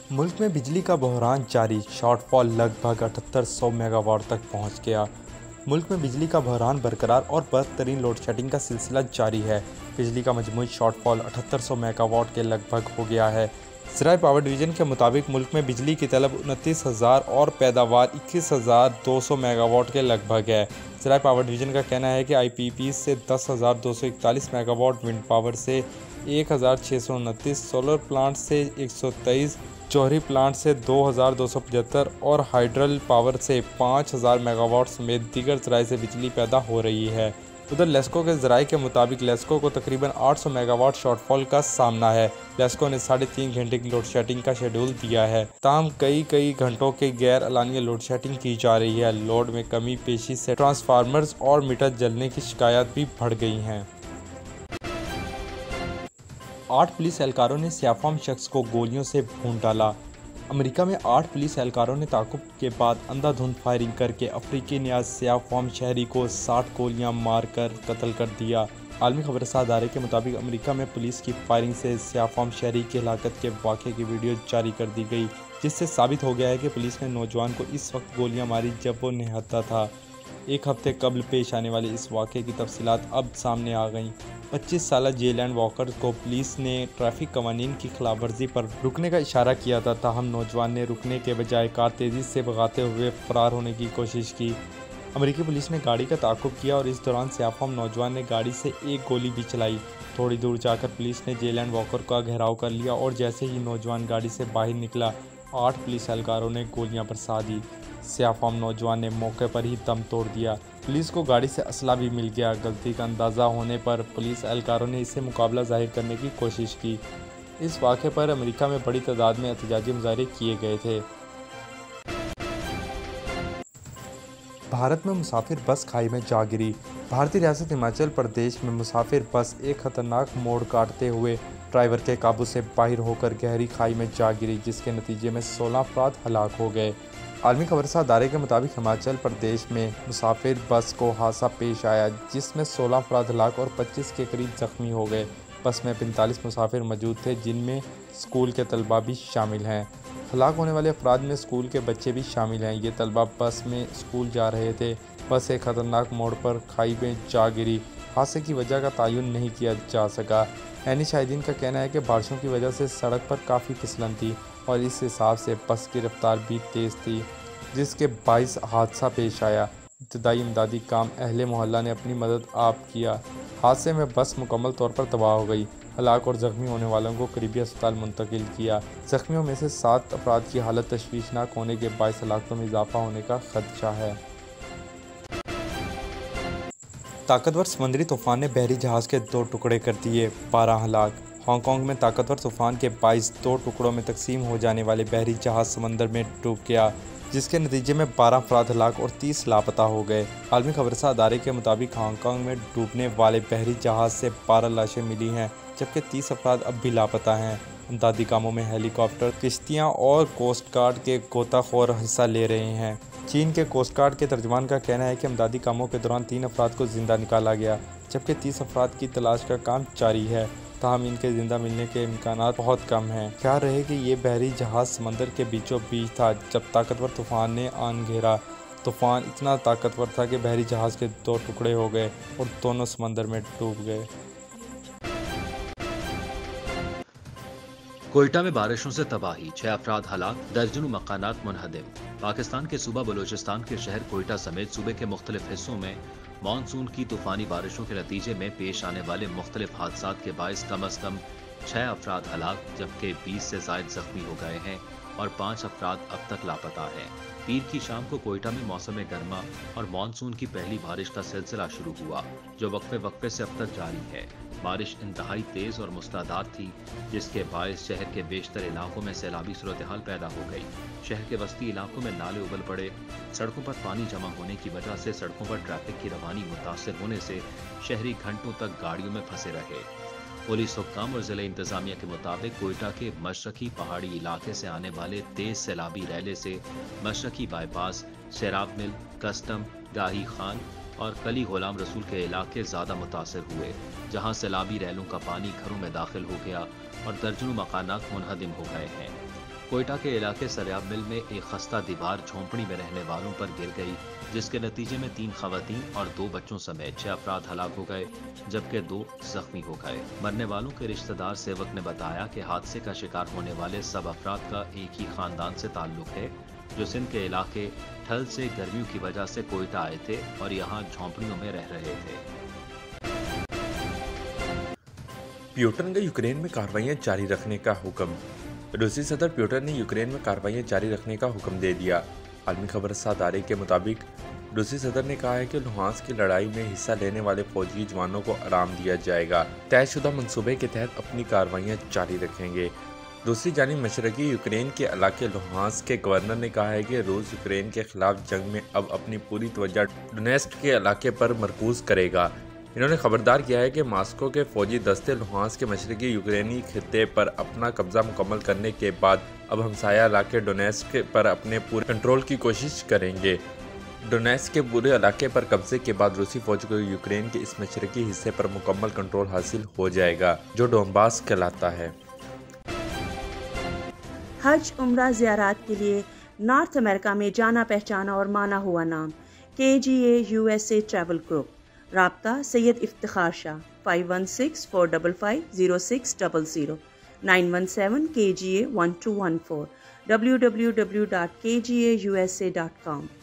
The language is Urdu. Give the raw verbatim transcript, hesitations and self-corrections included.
ملک میں بجلی کا بحران جاری، شارٹ فال لگ بھگ اٹھتر سو میگا واٹ تک پہنچ گیا۔ ملک میں بجلی کا بحران برقرار اور بدترین لوڈ شیڈنگ کا سلسلہ جاری ہے۔ بجلی کا مجموعی شارٹ فال اٹھتر سو میگا واٹ کے لگ بھگ ہو گیا ہے۔ ذرائع پاور ڈویژن کے مطابق ملک میں بجلی کی طلب انتیس ہزار اور پیداوار اکیس ہزار دو سو میگا واٹ کے لگ بھگ ہے۔ ذرائع پاور ڈویژن کا کہنا ہے کہ آئی پی پی سے دس ہزار دو سو اکتالیس میگا واٹ، ونڈ پاور سے ایک ہزار چھ سو انتیس، سولر پلانٹ سے ایک سو تیئیس، جوہری پلانٹ سے دو ہزار دو سو پچہتر اور ہائیڈرل پاور سے پانچ ہزار میگا واٹ سمیت دیگر ذرائع سے بجلی پیدا ہو رہی ہے۔ ادھر لیسکو کے ذرائع کے مطابق لیسکو کو تقریباً آٹھ سو میگا واٹ شارٹ فال کا سامنا ہے۔ لیسکو نے ساڑھے تین گھنٹے کی لوڈ شیڈنگ کا شیڈول دیا ہے، تاہم کئی کئی گھنٹوں کے غیر اعلانیہ لوڈ شیڈنگ کی جا رہی ہے۔ لوڈ میں کمی پیشی سے ٹرانسفارمرز اور میٹر جلنے کی شکایات بھی بڑھ گئی ہیں۔ آٹھ پولیس اہلکاروں نے سیاہ فام شخص کو گولیوں سے بھون ڈالا۔ امریکہ میں آٹھ پولیس اہلکاروں نے تعاقب کے بعد اندھا دھند فائرنگ کرکے افریقی نیاز سیاہ فام شہری کو ساٹھ گولیاں مار کر قتل کر دیا۔ عالمی خبر رساں ادارے کے مطابق امریکہ میں پولیس کی فائرنگ سے سیاہ فام شہری کی ہلاکت کے واقعے کی ویڈیو جاری کر دی گئی، جس سے ثابت ہو گیا ہے کہ پولیس نے نوجوان کو اس وقت گولیاں ماری جب وہ نہتا تھا۔ ایک ہفتے قبل پیش آنے والے اس واقعے کی تفصیلات اب سامنے آ گئیں۔ پچیس سالہ جیلینڈ واکر کو پولیس نے ٹریفک قوانین کی خلاف ورزی پر رکنے کا اشارہ کیا تھا، تاہم نوجوان نے رکنے کے بجائے کار تیزی سے بھگاتے ہوئے فرار ہونے کی کوشش کی۔ امریکی پولیس نے گاڑی کا تعاقب کیا اور اس دوران سیاہ فام نوجوان نے گاڑی سے ایک گولی بھی چلائی۔ تھوڑی دور جا کر پولیس نے جیلینڈ واکر کا گھیراؤ کر لیا اور جیسے ہی نوجوان گاڑی سے باہر نکلا، آٹھ پولیس اہلکاروں نے گولیاں برسا دی۔ سیاہ فام نوجوان نے موقع پر ہی دم توڑ دیا۔ پولیس کو گاڑی سے اسلحہ بھی مل گیا۔ غلطی کا اندازہ ہونے پر پولیس اہلکاروں نے اس سے مقابلہ ظاہر کرنے کی کوشش کی۔ اس واقعے پر امریکہ میں بڑی تعداد میں احتجاجی مظاہرے کیے گئے تھے۔ بھارت میں مسافر بس کھائی میں جا گری۔ بھارتی ریاست ہماچل پردیش میں مسافر بس ایک خطرناک موڑ کاٹتے ہوئے ڈرائیور کے قابو سے باہر ہو کر گہری کھائی میں جا گری، جس کے نتیجے میں سولہ افراد ہلاک ہو گئے۔ عالمی خبر رساں ادارے کے مطابق ہماچل پردیش میں مسافر بس کو حادثہ پیش آیا، جس میں سولہ افراد ہلاک اور پچیس کے قریب زخمی ہو گئے۔ بس میں پینتالیس مسافر موجود تھے، جن میں اسکول کے طلبہ بھی شامل ہیں۔ ہلاک ہونے والے افراد میں اسکول کے بچے بھی شامل ہیں۔ یہ طلبہ بس میں اسکول جا رہے تھے۔ بس ایک خطرناک موڑ پر کھائی میں جا گری۔ حادثے کی وجہ کا تعین نہیں کیا جا سکا۔ عینی شاہدین کا کہنا ہے کہ بارشوں کی وجہ سے سڑک پر کافی پھسلن تھی اور اس حساب سے بس کی رفتار بھی تیز تھی، جس کے باعث حادثہ پیش آیا۔ ابتدائی امدادی کام اہل محلہ نے اپنی مدد آپ کیا۔ حادثے میں بس مکمل طور پر تباہ ہو گئی۔ ہلاک اور زخمی ہونے والوں کو قریبی اسپتال منتقل کیا۔ زخمیوں میں سے سات افراد کی حالت تشویشناک ہونے کے باعث ہلاکتوں میں اضافہ ہونے کا خدشہ ہے۔ طاقتور سمندری طوفان نے بحری جہاز کے دو ٹکڑے کر دیے، بارہ ہلاک۔ ہانگ کانگ میں طاقتور طوفان کے باعث دو ٹکڑوں میں تقسیم ہو جانے والے بحری جہاز سمندر میں ڈوب گیا، جس کے نتیجے میں بارہ افراد ہلاک اور تیس لاپتہ ہو گئے۔ عالمی خبر رساں ادارے کے مطابق ہانگ کانگ میں ڈوبنے والے بحری جہاز سے بارہ لاشیں ملی ہیں، جبکہ تیس افراد اب بھی لاپتہ ہیں۔ امدادی کاموں میں ہیلی کاپٹر، کشتیاں اور کوسٹ گارڈ کے غوطہ خور حصہ لے رہے ہیں۔ چین کے کوسٹ گارڈ کے ترجمان کا کہنا ہے کہ امدادی کاموں کے دوران تین افراد کو زندہ نکالا گیا، جبکہ تیس افراد کی تلاش کا کام جاری ہے، تاہم ان کے زندہ ملنے کے امکانات بہت کم ہیں۔ خیال رہے کہ یہ بحری جہاز سمندر کے بیچوں بیچ تھا جب طاقتور طوفان نے آن گھیرا۔ طوفان اتنا طاقتور تھا کہ بحری جہاز کے دو ٹکڑے ہو گئے اور دونوں سمندر میں ڈوب گئے۔ کوئٹہ میں بارشوں سے تباہی، چھ افراد ہلاک، درجنوں مکانات منہدم۔ پاکستان کے صوبہ بلوچستان کے شہر کوئٹہ سمیت صوبے کے مختلف حصوں میں مانسون کی طوفانی بارشوں کے نتیجے میں پیش آنے والے مختلف حادثات کے باعث کم از کم چھ افراد ہلاک جبکہ بیس سے زائد زخمی ہو گئے ہیں اور پانچ افراد اب تک لاپتہ ہیں۔ پیر کی شام کو کوئٹہ میں موسم گرما اور مانسون کی پہلی بارش کا سلسلہ شروع ہوا، جو وقفے وقفے سے اب تک جاری ہے۔ بارش انتہائی تیز اور موسلادھار تھی، جس کے باعث شہر کے بیشتر علاقوں میں سیلابی صورتحال پیدا ہو گئی۔ شہر کے وسطی علاقوں میں نالے ابل پڑے، سڑکوں پر پانی جمع ہونے کی وجہ سے سڑکوں پر ٹریفک کی روانی متاثر ہونے سے شہری گھنٹوں تک گاڑیوں میں پھنسے رہے۔ پولیس حکام اور ضلع انتظامیہ کے مطابق کوئٹہ کے مشرقی پہاڑی علاقے سے آنے والے تیز سیلابی ریلے سے مشرقی بائی پاس، سیراب مل، کسٹم، گاہی خان اور کلی غلام رسول کے علاقے زیادہ متاثر ہوئے، جہاں سیلابی ریلوں کا پانی گھروں میں داخل ہو گیا اور درجنوں مکانات منہدم ہو گئے ہیں۔ کوئٹہ کے علاقے سریاب مل میں ایک خستہ دیوار جھونپڑی میں رہنے والوں پر گر گئی، جس کے نتیجے میں تین خواتین اور دو بچوں سمیت چھ افراد ہلاک ہو گئے جبکہ دو زخمی ہو گئے۔ مرنے والوں کے رشتہ دار سیوک نے بتایا کہ حادثے کا شکار ہونے والے سب افراد کا ایک ہی خاندان سے تعلق ہے جو سندھ کے علاقے ٹھل سے گرمیوں کی وجہ سے کوئٹہ آئے تھے اور یہاں جھونپڑیوں میں رہ رہے تھے۔ پیوٹن کا یوکرین میں کارروائیاں جاری رکھنے کا حکم۔ روسی صدر پیوٹن نے یوکرین میں کارروائیاں جاری رکھنے کا حکم دے دیا۔ عالمی خبر رساں ادارے کے مطابق روسی صدر نے کہا ہے کہ لوہانسک کی لڑائی میں حصہ لینے والے فوجی جوانوں کو آرام دیا جائے گا، طے شدہ منصوبے کے تحت اپنی کارروائیاں جاری رکھیں گے۔ دوسری جانب مشرقی یوکرین کے علاقے لوہانسک کے گورنر نے کہا ہے کہ روس یوکرین کے خلاف جنگ میں اب اپنی پوری توجہ ڈونیٹسک کے علاقے پر مرکوز کرے گا۔ انہوں نے خبردار کیا ہے کہ ماسکو کے فوجی دستے لوہانسک کے مشرقی یوکرینی خطے پر اپنا قبضہ مکمل کرنے کے بعد اب ہمسایہ علاقے ڈونیٹسک پر اپنے پورے کنٹرول کی کوشش کریں گے۔ ڈونیٹسک کے پورے علاقے پر قبضے کے بعد روسی فوج کو یوکرین کے اس مشرقی حصے پر مکمل کنٹرول حاصل ہو جائے گا جو ڈونباس کہلاتا ہے۔ حج عمرہ زیارات کے لیے نارتھ امریکہ میں جانا پہچانا اور مانا ہوا نام کے جی اے U S A travel group. رابطہ سید افتخار شاہ five one six four double five zero six double zero nine one seven کے جی اے one to one four W W W dot کے جی اے U S A dot com.